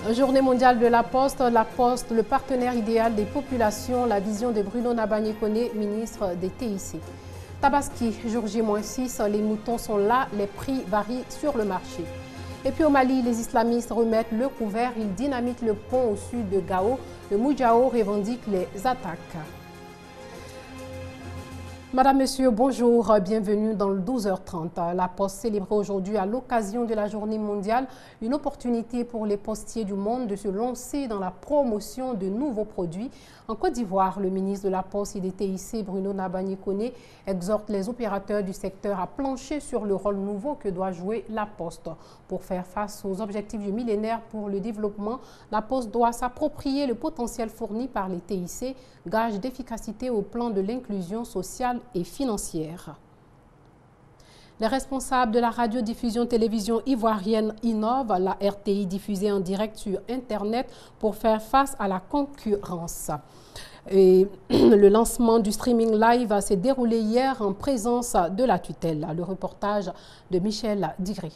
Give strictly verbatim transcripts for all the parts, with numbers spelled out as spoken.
Journée mondiale de la Poste, la Poste, le partenaire idéal des populations, la vision de Bruno Nabagné-Koné, ministre des T I C. Tabaski, jour J moins six, les moutons sont là, les prix varient sur le marché. Et puis au Mali, les islamistes remettent le couvert, ils dynamitent le pont au sud de Gao. Le Moudjao revendique les attaques. Madame, Monsieur, bonjour, bienvenue dans le douze heures trente. La Poste célébrait aujourd'hui à l'occasion de la journée mondiale une opportunité pour les postiers du monde de se lancer dans la promotion de nouveaux produits. En Côte d'Ivoire, le ministre de la Poste et des T I C, Bruno Nabagné-Koné, exhorte les opérateurs du secteur à plancher sur le rôle nouveau que doit jouer la Poste. Pour faire face aux objectifs du millénaire pour le développement, la Poste doit s'approprier le potentiel fourni par les T I C, gage d'efficacité au plan de l'inclusion sociale et financière. Les responsables de la radiodiffusion-télévision ivoirienne innovent, la R T I diffusée en direct sur Internet pour faire face à la concurrence. Et le lancement du streaming live s'est déroulé hier en présence de la tutelle. Le reportage de Michel Digré.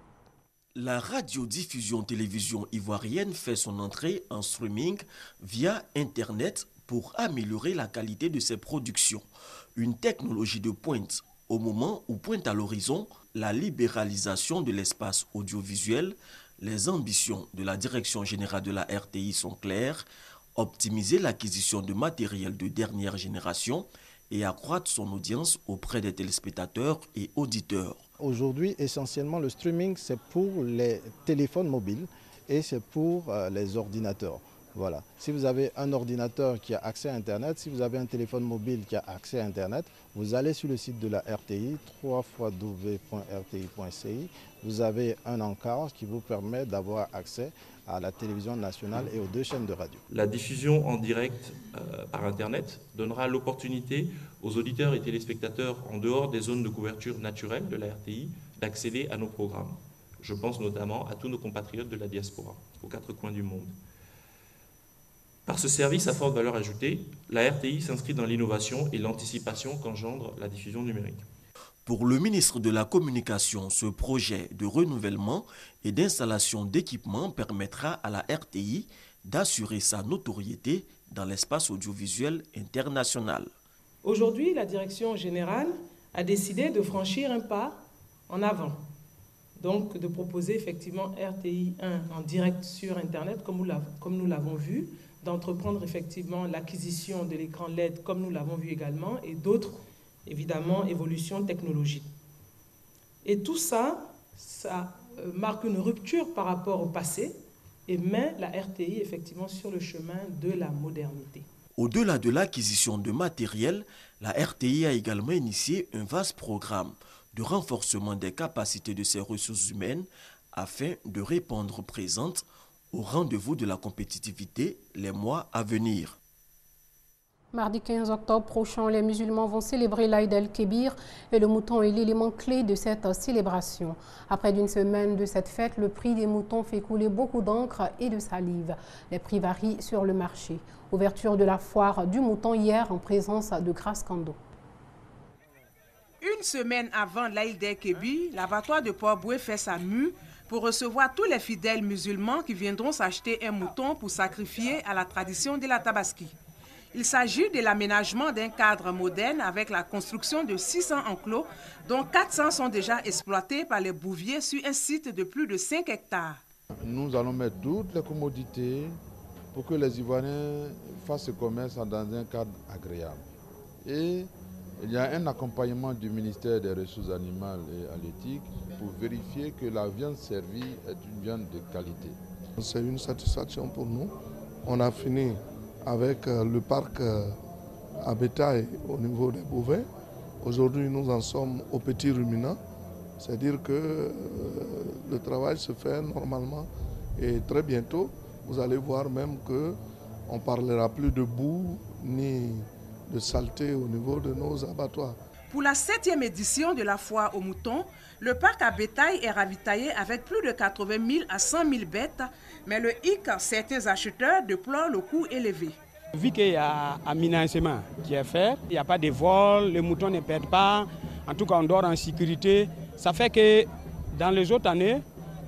La radiodiffusion-télévision ivoirienne fait son entrée en streaming via Internet pour améliorer la qualité de ses productions. Une technologie de pointe au moment où pointe à l'horizon la libéralisation de l'espace audiovisuel. Les ambitions de la Direction générale de la R T I sont claires: optimiser l'acquisition de matériel de dernière génération et accroître son audience auprès des téléspectateurs et auditeurs. Aujourd'hui, essentiellement, le streaming, c'est pour les téléphones mobiles et c'est pour euh, les ordinateurs. Voilà. Si vous avez un ordinateur qui a accès à Internet, si vous avez un téléphone mobile qui a accès à Internet, vous allez sur le site de la R T I, w w w point r t i point c i. Vous avez un encart qui vous permet d'avoir accès à la télévision nationale et aux deux chaînes de radio. La diffusion en direct euh, par Internet donnera l'opportunité aux auditeurs et téléspectateurs en dehors des zones de couverture naturelle de la R T I d'accéder à nos programmes. Je pense notamment à tous nos compatriotes de la diaspora, aux quatre coins du monde. Par ce service à forte valeur ajoutée, la R T I s'inscrit dans l'innovation et l'anticipation qu'engendre la diffusion numérique. Pour le ministre de la Communication, ce projet de renouvellement et d'installation d'équipements permettra à la R T I d'assurer sa notoriété dans l'espace audiovisuel international. Aujourd'hui, la Direction générale a décidé de franchir un pas en avant. Donc de proposer effectivement R T I un en direct sur Internet, comme nous l'avons vu, d'entreprendre effectivement l'acquisition de l'écran L E D, comme nous l'avons vu également, et d'autres, évidemment, évolutions technologiques. Et tout ça, ça marque une rupture par rapport au passé et met la R T I effectivement sur le chemin de la modernité. Au-delà de l'acquisition de matériel, la R T I a également initié un vaste programme de renforcement des capacités de ses ressources humaines afin de répondre présente au rendez-vous de la compétitivité les mois à venir. Mardi quinze octobre prochain, les musulmans vont célébrer l'Aïd el-Kébir et le mouton est l'élément clé de cette célébration. Après d'une semaine de cette fête, le prix des moutons fait couler beaucoup d'encre et de salive. Les prix varient sur le marché. Ouverture de la foire du mouton hier en présence de Grace Kando. Une semaine avant l'Aïd el-Kébir, l'abattoir de Port-Boué fait sa mue pour recevoir tous les fidèles musulmans qui viendront s'acheter un mouton pour sacrifier à la tradition de la Tabaski. Il s'agit de l'aménagement d'un cadre moderne avec la construction de six cents enclos, dont quatre cents sont déjà exploités par les bouviers sur un site de plus de cinq hectares. Nous allons mettre toutes les commodités pour que les Ivoiriens fassent ce commerce dans un cadre agréable. Et il y a un accompagnement du ministère des Ressources animales et halieutiques pour vérifier que la viande servie est une viande de qualité. C'est une satisfaction pour nous. On a fini avec le parc à bétail au niveau des bovins. Aujourd'hui, nous en sommes aux petits ruminants. C'est-à-dire que le travail se fait normalement et très bientôt, vous allez voir même qu'on ne parlera plus de boue ni de saleté au niveau de nos abattoirs. Pour la septième édition de la foire aux moutons, le parc à bétail est ravitaillé avec plus de quatre-vingt mille à cent mille bêtes, mais le hic, certains acheteurs déplorent le coût élevé. Vu qu'il y a un aménagement qui est fait, il n'y a pas de vol, les moutons ne perdent pas, en tout cas on dort en sécurité. Ça fait que dans les autres années,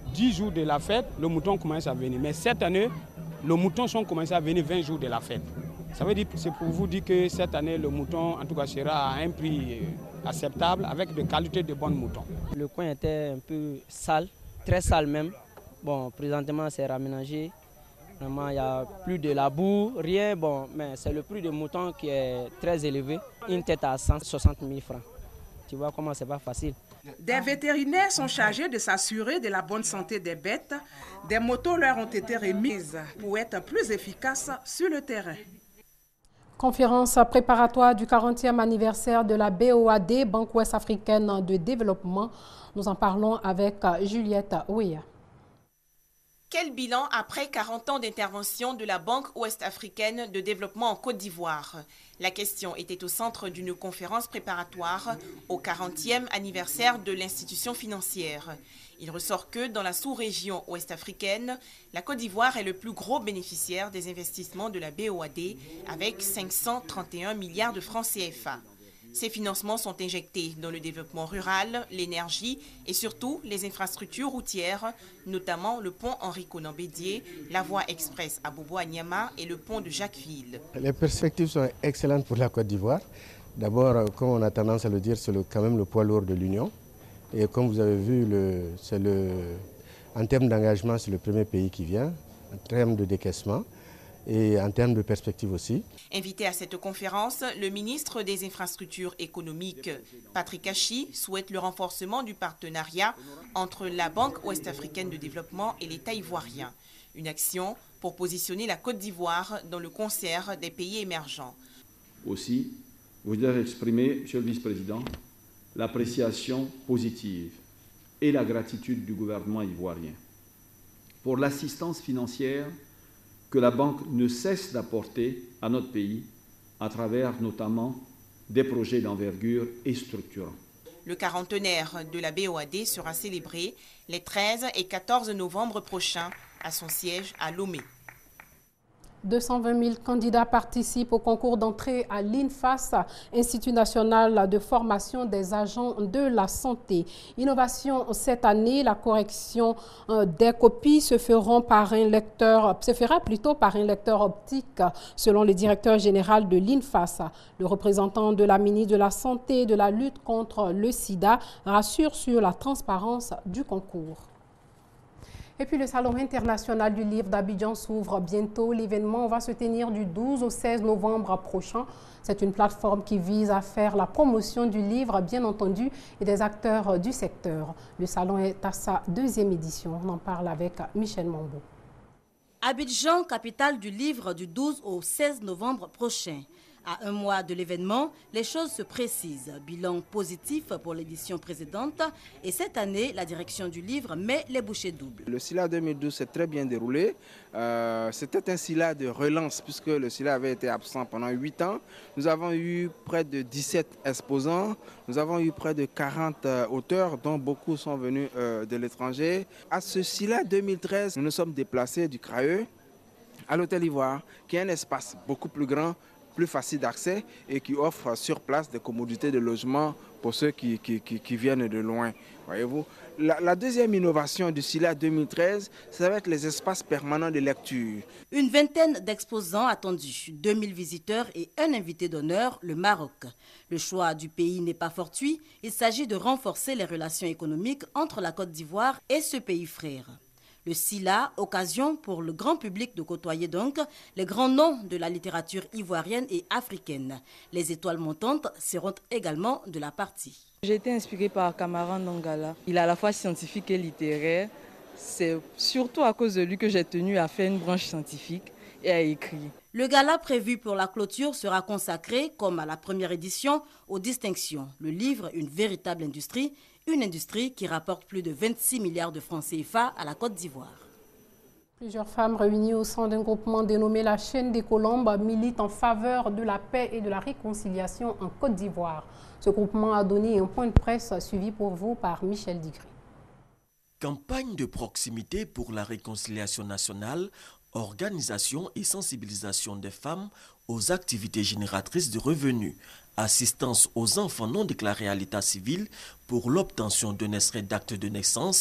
dix jours de la fête, le mouton commence à venir. Mais cette année, les moutons sont commencés à venir vingt jours de la fête. Ça veut dire, c'est pour vous dire que cette année, le mouton, en tout cas, sera à un prix acceptable, avec de qualité de bons moutons. Le coin était un peu sale, très sale même. Bon, présentement, c'est raménagé. Vraiment, il n'y a plus de la boue, rien. Bon, mais c'est le prix du mouton qui est très élevé. Une tête à cent soixante mille francs. Tu vois comment c'est pas facile. Des vétérinaires sont chargés de s'assurer de la bonne santé des bêtes. Des motos leur ont été remises pour être plus efficaces sur le terrain. Conférence préparatoire du quarantième anniversaire de la B O A D, Banque Ouest Africaine de Développement. Nous en parlons avec Juliette Ouya. Quel bilan après quarante ans d'intervention de la Banque ouest-africaine de développement en Côte d'Ivoire? La question était au centre d'une conférence préparatoire au quarantième anniversaire de l'institution financière. Il ressort que dans la sous-région ouest-africaine, la Côte d'Ivoire est le plus gros bénéficiaire des investissements de la B O A D avec cinq cent trente et un milliards de francs C F A. Ces financements sont injectés dans le développement rural, l'énergie et surtout les infrastructures routières, notamment le pont Henri Konan Bédié, la voie express à Bobo à Niama et le pont de Jacquesville. Les perspectives sont excellentes pour la Côte d'Ivoire. D'abord, comme on a tendance à le dire, c'est le, quand même le poids lourd de l'Union. Et comme vous avez vu, le, le, en termes d'engagement, c'est le premier pays qui vient, en termes de décaissement. Et en termes de perspective aussi. Invité à cette conférence, le ministre des Infrastructures économiques, Patrick Hachi, souhaite le renforcement du partenariat entre la Banque ouest-africaine de développement et l'État ivoirien. Une action pour positionner la Côte d'Ivoire dans le concert des pays émergents. Aussi, je voudrais exprimer, Monsieur le Vice-président, l'appréciation positive et la gratitude du gouvernement ivoirien pour l'assistance financière que la banque ne cesse d'apporter à notre pays à travers notamment des projets d'envergure et structurants. Le quarantenaire de la B O A D sera célébré les treize et quatorze novembre prochains à son siège à Lomé. deux cent vingt mille candidats participent au concours d'entrée à l'INFAS, Institut national de formation des agents de la santé. Innovation cette année, la correction des copies se, feront par un lecteur, se fera plutôt par un lecteur optique, selon le directeur général de l'INFAS. Le représentant de la ministre de la Santé et de la lutte contre le sida rassure sur la transparence du concours. Et puis le Salon international du livre d'Abidjan s'ouvre bientôt. L'événement va se tenir du douze au seize novembre prochain. C'est une plateforme qui vise à faire la promotion du livre, bien entendu, et des acteurs du secteur. Le salon est à sa deuxième édition. On en parle avec Michel Mambo. Abidjan, capitale du livre, du douze au seize novembre prochain. À un mois de l'événement, les choses se précisent. Bilan positif pour l'édition précédente et cette année, la direction du livre met les bouchées doubles. Le SILA deux mille douze s'est très bien déroulé. Euh, C'était un SILA de relance puisque le SILA avait été absent pendant huit ans. Nous avons eu près de dix-sept exposants. Nous avons eu près de quarante euh, auteurs dont beaucoup sont venus euh, de l'étranger. À ce SILA deux mille treize, nous nous sommes déplacés du Craeux à l'Hôtel Ivoire qui est un espace beaucoup plus grand, plus facile d'accès et qui offre sur place des commodités de logement pour ceux qui, qui, qui, qui viennent de loin. Voyez-vous. La, la deuxième innovation du SILA deux mille treize, ça va être les espaces permanents de lecture. Une vingtaine d'exposants attendus, deux mille visiteurs et un invité d'honneur, le Maroc. Le choix du pays n'est pas fortuit, il s'agit de renforcer les relations économiques entre la Côte d'Ivoire et ce pays frère. Le SILA, occasion pour le grand public de côtoyer donc les grands noms de la littérature ivoirienne et africaine. Les étoiles montantes seront également de la partie. J'ai été inspirée par Camara Nongala. Il est à la fois scientifique et littéraire. C'est surtout à cause de lui que j'ai tenu à faire une branche scientifique et à écrire. Le gala prévu pour la clôture sera consacré, comme à la première édition, aux distinctions. Le livre, une véritable industrie, une industrie qui rapporte plus de vingt-six milliards de francs C F A à la Côte d'Ivoire. Plusieurs femmes réunies au sein d'un groupement dénommé la Chaîne des Colombes militent en faveur de la paix et de la réconciliation en Côte d'Ivoire. Ce groupement a donné un point de presse suivi pour vous par Michel Digré. Campagne de proximité pour la réconciliation nationale, organisation et sensibilisation des femmes aux activités génératrices de revenus, assistance aux enfants non déclarés à l'état civil pour l'obtention d'un extrait d'acte de naissance,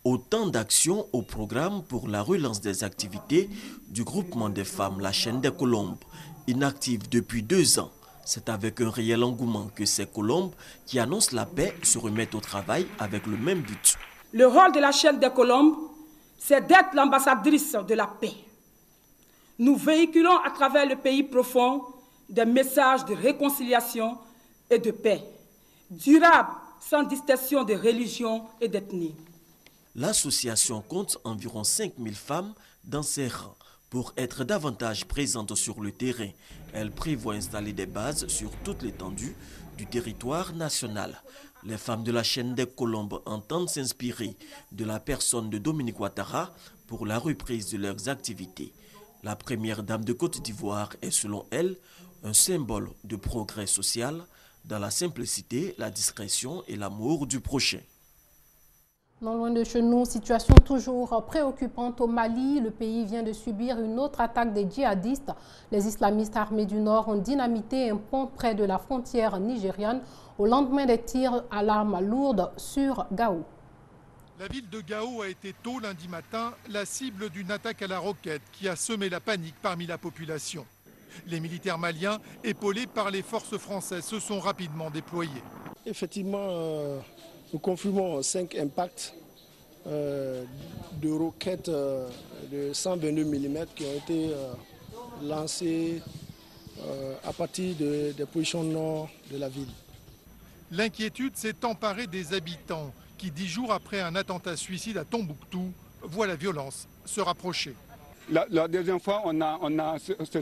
Autant d'actions au programme pour la relance des activités du groupement des femmes La Chaîne des Colombes, inactive depuis deux ans. C'est avec un réel engouement que ces Colombes qui annoncent la paix se remettent au travail avec le même but. Le rôle de la Chaîne des Colombes, c'est d'être l'ambassadrice de la paix. Nous véhiculons à travers le pays profond des messages de réconciliation et de paix, durables sans distinction de religion et d'ethnie. L'association compte environ cinq mille femmes dans ses rangs. Pour être davantage présente sur le terrain, elle prévoit installer des bases sur toute l'étendue du territoire national. Les femmes de la Chaîne des Colombes entendent s'inspirer de la personne de Dominique Ouattara pour la reprise de leurs activités. La première dame de Côte d'Ivoire est, selon elle, un symbole de progrès social dans la simplicité, la discrétion et l'amour du prochain. Non loin de chez nous, situation toujours préoccupante au Mali. Le pays vient de subir une autre attaque des djihadistes. Les islamistes armés du Nord ont dynamité un pont près de la frontière nigériane au lendemain des tirs à l'arme lourde sur Gao. La ville de Gao a été tôt lundi matin la cible d'une attaque à la roquette qui a semé la panique parmi la population. Les militaires maliens, épaulés par les forces françaises, se sont rapidement déployés. Effectivement, euh, nous confirmons cinq impacts euh, de roquettes euh, de cent vingt-deux millimètres qui ont été euh, lancés euh, à partir de, des positions nord de la ville. L'inquiétude s'est emparée des habitants qui, dix jours après un attentat suicide à Tombouctou, voient la violence se rapprocher. La, la deuxième fois, on a, on a,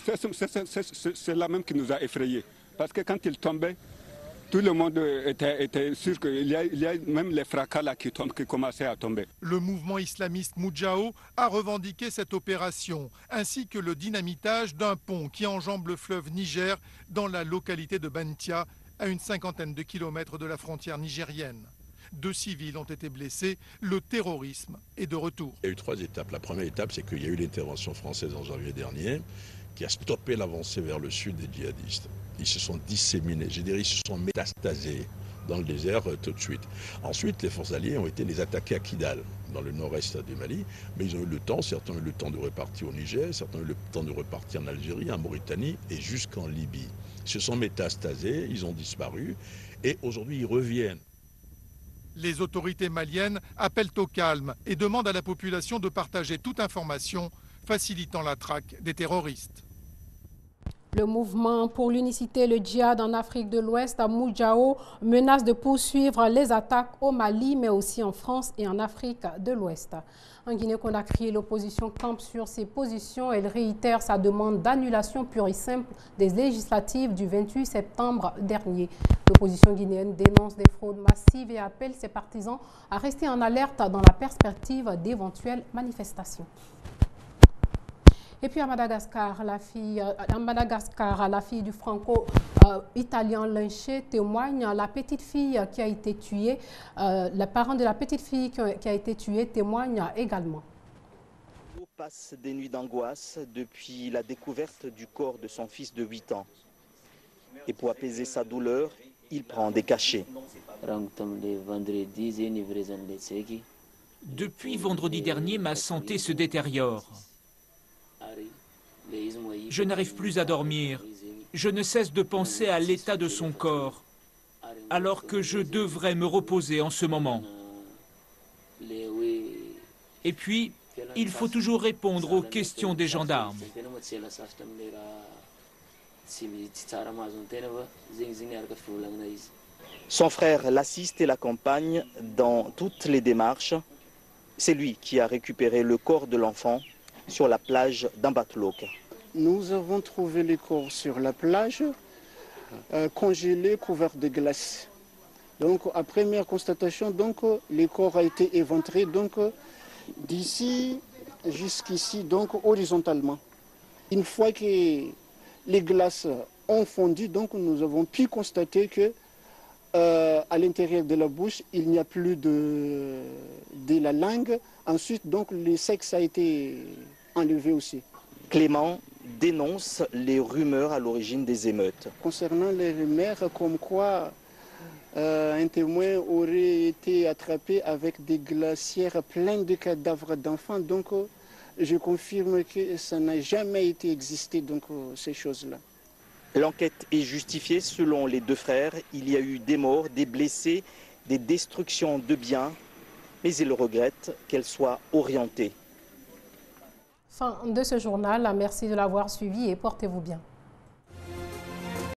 c'est là même qui nous a effrayés. Parce que quand il tombait, tout le monde était, était sûr qu'il y, il y a même les fracas là qui, tombent, qui commençaient à tomber. Le mouvement islamiste Moudjahou a revendiqué cette opération, ainsi que le dynamitage d'un pont qui enjambe le fleuve Niger dans la localité de Bentia, à une cinquantaine de kilomètres de la frontière nigérienne. Deux civils ont été blessés, le terrorisme est de retour. Il y a eu trois étapes. La première étape, c'est qu'il y a eu l'intervention française en janvier dernier qui a stoppé l'avancée vers le sud des djihadistes. Ils se sont disséminés, je dirais, ils se sont métastasés dans le désert euh, tout de suite. Ensuite, les forces alliées ont été les attaquer à Kidal, dans le nord-est du Mali, mais ils ont eu le temps, certains ont eu le temps de repartir au Niger, certains ont eu le temps de repartir en Algérie, en Mauritanie et jusqu'en Libye. Ils se sont métastasés, ils ont disparu et aujourd'hui ils reviennent. Les autorités maliennes appellent au calme et demandent à la population de partager toute information facilitant la traque des terroristes. Le mouvement pour l'unicité, le djihad en Afrique de l'Ouest, à Moudjahou, menace de poursuivre les attaques au Mali, mais aussi en France et en Afrique de l'Ouest. En Guinée-Conakry, l'opposition campe sur ses positions. Elle réitère sa demande d'annulation pure et simple des législatives du vingt-huit septembre dernier. L'opposition guinéenne dénonce des fraudes massives et appelle ses partisans à rester en alerte dans la perspective d'éventuelles manifestations. Et puis à Madagascar, la fille, à Madagascar, la fille du franco-italien lynché témoigne. La petite fille qui a été tuée, euh, les parents de la petite fille qui a, qui a été tuée témoignent également. Il passe des nuits d'angoisse depuis la découverte du corps de son fils de huit ans. Et pour apaiser sa douleur, il prend des cachets. Depuis vendredi dernier, ma santé se détériore. Je n'arrive plus à dormir. Je ne cesse de penser à l'état de son corps, alors que je devrais me reposer en ce moment. Et puis, il faut toujours répondre aux questions des gendarmes. Son frère l'assiste et l'accompagne dans toutes les démarches. C'est lui qui a récupéré le corps de l'enfant sur la plage d'Ambatlok. Nous avons trouvé les corps sur la plage, euh, congelés, couverts de glace. Donc, à première constatation, donc, les corps ont été éventrés donc, d'ici jusqu'ici, donc horizontalement. Une fois que les glaces ont fondu, donc, nous avons pu constater que euh, à l'intérieur de la bouche, il n'y a plus de, de la langue. Ensuite, donc, le sexe a été enlevé aussi. Clément dénonce les rumeurs à l'origine des émeutes. Concernant les rumeurs comme quoi euh, un témoin aurait été attrapé avec des glacières pleines de cadavres d'enfants. Donc, euh, je confirme que ça n'a jamais été existé, donc, euh, ces choses-là. L'enquête est justifiée selon les deux frères. Il y a eu des morts, des blessés, des destructions de biens, mais ils regrettent qu'elles soient orientées. Fin de ce journal. Merci de l'avoir suivi et portez-vous bien.